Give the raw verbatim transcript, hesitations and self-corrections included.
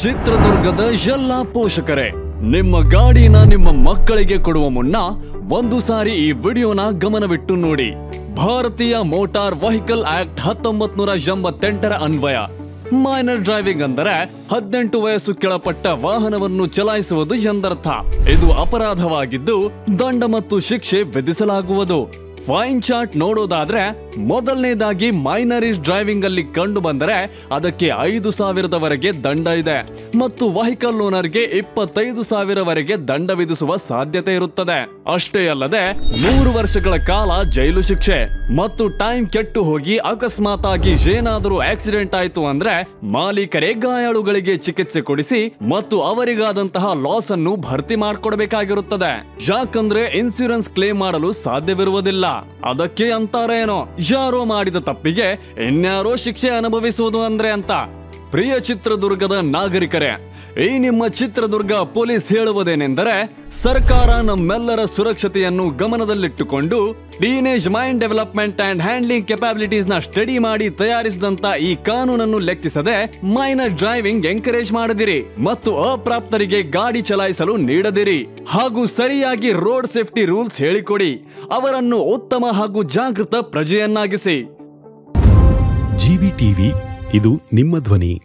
ಚಿತ್ರದುರ್ಗದ ಎಲ್ಲಾ ಪೋಷಕರೇ, ನಿಮ್ಮ ಗಾಡಿನ ನಿಮ್ಮ ಮಕ್ಕಳಿಗೆ ಕೊಡುವ ಮುನ್ನ ಒಂದು ಸಾರಿ ಈ ವಿಡಿಯೋನ ಗಮನವಿಟ್ಟು ನೋಡಿ. ಭಾರತೀಯ ಮೋಟಾರ್ ವೆಹಿಕಲ್ ಆಕ್ಟ್ ಹತ್ತೊಂಬತ್ ನೂರ ಎಂಬತ್ತೆಂಟರ ಅನ್ವಯ ಮೈನರ್ ಡ್ರೈವಿಂಗ್ ಅಂದರೆ ಹದಿನೆಂಟು ವಯಸ್ಸು ಕೆಳಪಟ್ಟ ವಾಹನವನ್ನು ಚಲಾಯಿಸುವುದು ಎಂದರ್ಥ. ಇದು ಅಪರಾಧವಾಗಿದ್ದು ದಂಡ ಮತ್ತು ಶಿಕ್ಷೆ ವಿಧಿಸಲಾಗುವುದು. ಫೈನ್ ಚಾರ್ಟ್ ನೋಡೋದಾದ್ರೆ ಮೊದಲನೇದಾಗಿ ಮೈನರಿಸ್ ಡ್ರೈವಿಂಗ್ ಅಲ್ಲಿ ಕಂಡು ಬಂದರೆ ಅದಕ್ಕೆ ಐದು ಸಾವಿರದವರೆಗೆ ದಂಡ ಇದೆ ಮತ್ತು ವೆಹಿಕಲ್ ಓನರ್ಗೆ ಇಪ್ಪತ್ತೈದು ಸಾವಿರವರೆಗೆ ದಂಡ ವಿಧಿಸುವ ಸಾಧ್ಯತೆ ಇರುತ್ತದೆ. ಅಷ್ಟೇ ಅಲ್ಲದೆ ಮೂರು ವರ್ಷಗಳ ಕಾಲ ಜೈಲು ಶಿಕ್ಷೆ ಮತ್ತು ಟೈಮ್ ಕೆಟ್ಟು ಹೋಗಿ ಅಕಸ್ಮಾತ್ ಆಗಿ ಏನಾದರೂ ಆಕ್ಸಿಡೆಂಟ್ ಆಯ್ತು ಅಂದ್ರೆ ಮಾಲೀಕರೇ ಗಾಯಾಳುಗಳಿಗೆ ಚಿಕಿತ್ಸೆ ಕೊಡಿಸಿ ಮತ್ತು ಅವರಿಗಾದಂತಹ ಲಾಸ್ ಅನ್ನು ಭರ್ತಿ ಮಾಡಿಕೊಡಬೇಕಾಗಿರುತ್ತದೆ. ಯಾಕಂದ್ರೆ ಇನ್ಸೂರೆನ್ಸ್ ಕ್ಲೇಮ್ ಮಾಡಲು ಸಾಧ್ಯವಿರುವುದಿಲ್ಲ. ಅದಕ್ಕೆ ಅಂತಾರೇನೋ ಯಾರೋ ಮಾಡಿದ ತಪ್ಪಿಗೆ ಇನ್ಯಾರೋ ಶಿಕ್ಷೆ ಅನುಭವಿಸುವುದು ಅಂದ್ರೆ ಅಂತ. ಪ್ರಿಯ ಚಿತ್ರದುರ್ಗದ ನಾಗರಿಕರೇ, ಈ ನಿಮ್ಮ ಚಿತ್ರದುರ್ಗ ಪೊಲೀಸ್ ಹೇಳುವುದೇನೆಂದರೆ, ಸರ್ಕಾರ ನಮ್ಮೆಲ್ಲರ ಸುರಕ್ಷತೆಯನ್ನು ಗಮನದಲ್ಲಿಟ್ಟುಕೊಂಡು teenage mind development and handling capabilities ನ ಸ್ಟಡಿ ಮಾಡಿ ತಯಾರಿಸಿದಂತ ಈ ಕಾನೂನನ್ನು ಲೆಕ್ಕಿಸದೆ ಮೈನರ್ ಡ್ರೈವಿಂಗ್ ಎಂಕರೇಜ್ ಮಾಡದಿರಿ ಮತ್ತು ಅಪ್ರಾಪ್ತರಿಗೆ ಗಾಡಿ ಚಲಾಯಿಸಲು ನೀಡದಿರಿ ಹಾಗೂ ಸರಿಯಾಗಿ ರೋಡ್ ಸೇಫ್ಟಿ ರೂಲ್ಸ್ ಹೇಳಿಕೊಡಿ. ಅವರನ್ನು ಉತ್ತಮ ಹಾಗೂ ಜಾಗೃತ ಪ್ರಜೆಯನ್ನಾಗಿಸಿ. ಜಿವಿ ಟಿವಿ, ಇದು ನಿಮ್ಮ ಧ್ವನಿ.